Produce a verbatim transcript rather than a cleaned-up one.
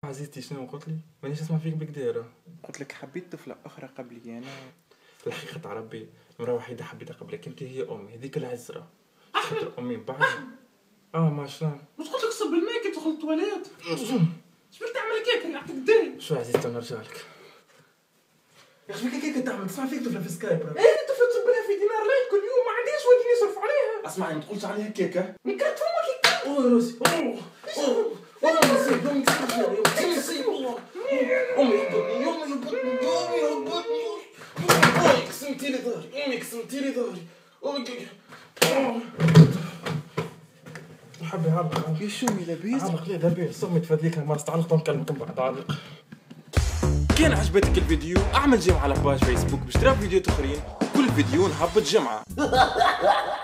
عزيزتي شنو قلت لي؟ مانيش اسمع فيك بك دايره. قلت لك حبيت طفلة أخرى قبلي أنا. في الحقيقة تاع ربي المرأة وحيدة حبيتها قبلك انت، هي أمي هذيك العزرة. أحمد أمي من بعد. اه ما شلون؟ مش قلت لك صب الماء كي تدخل التواليت؟ اش بك تعمل هكاك نعطيك الدين؟ شو عزيزتي نرجع لك. يا اخي كيف هيك تعمل؟ تسمع فيك طفلة في سكايب. ايه طفلة تصب لها في دينار لايك كل يوم، ما عنديش ودي نصرف عليها. اسمعني ما تقولش عليها كيكة. نكرت فمك هيك. اوه يا روسي اوه اوه اوه نسيب امي نسيب نسيب امي يهبطني يومي يهبطني يومي يهبطني امي قسمتي لي ظهري امي قسمتي لي ظهري امي حبي عابق يا شومي لاباس؟ عابق ليه لاباس صمي تفاديك ما استعلقت ونكلمكم بعد عالق. كان عجبتك الفيديو اعمل جيم على باج فيسبوك باش ترى فيديوهات اخرين، كل فيديو نهبط جمعة.